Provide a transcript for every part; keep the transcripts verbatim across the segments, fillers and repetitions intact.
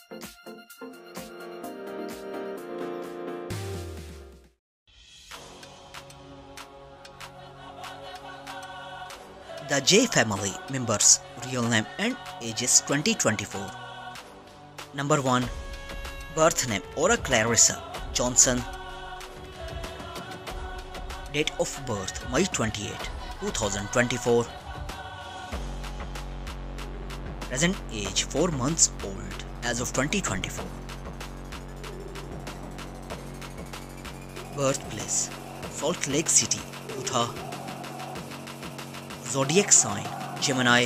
The J family members' real name and ages twenty twenty-four. Number one. Birth name Aura Clarissa Johnson. Date of birth May twenty-eighth, two thousand twenty-four. Present age four months old as of twenty twenty-four. Birthplace Salt Lake City, Utah. Zodiac sign Gemini.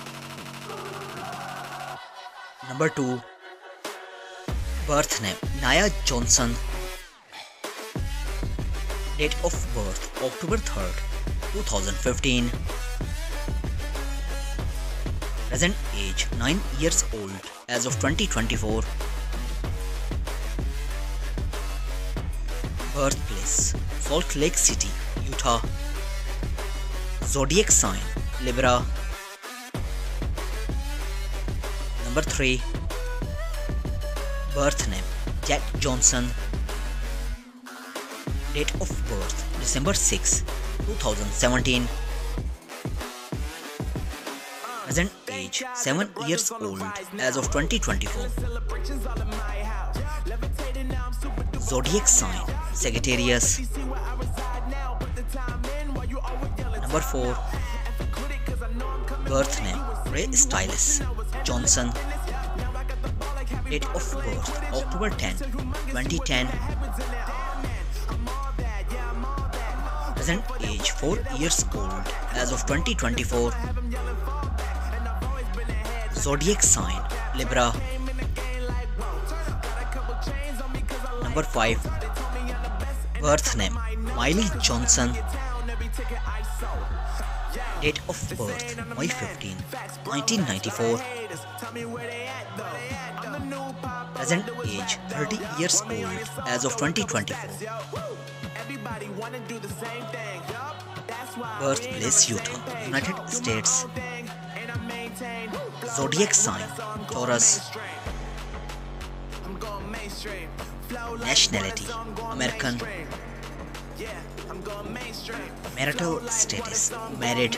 Number two. Birth name Nia Johnson. Date of birth October third, two thousand fifteen. Present age nine years old as of twenty twenty-four. Birthplace Salt Lake City, Utah. Zodiac sign Libra. Number three. Birth name Jack Johnson. Date of birth December sixth, two thousand seventeen. Present age seven years old as of twenty twenty-four. Zodiac sign Sagittarius. Number four. Birth name Ray Styles Johnson. Date of birth October tenth, twenty ten. Present age four years old as of twenty twenty-four. Zodiac sign Libra. Number five. Birth name Miley Johnson. Date of birth May fifteenth, nineteen ninety-four. Present age thirty years old as of twenty twenty-four. Birthplace Utah, United States. Zodiac sign Taurus. Nationality American. Marital status married.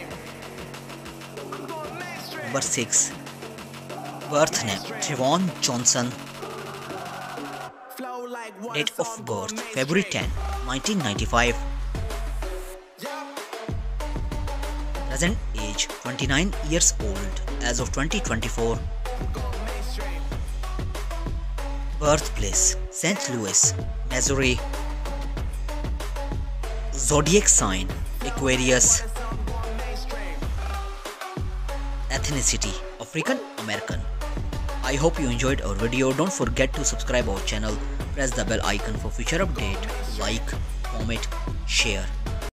Number six. Birth name Trevon Johnson. Date of birth February tenth, nineteen ninety-five. Present age twenty-nine years old as of twenty twenty-four. Birthplace Saint Louis, Missouri. Zodiac sign Aquarius. Ethnicity African American. I hope you enjoyed our video. Don't forget to subscribe our channel. Press the bell icon for future update. Like, comment, share.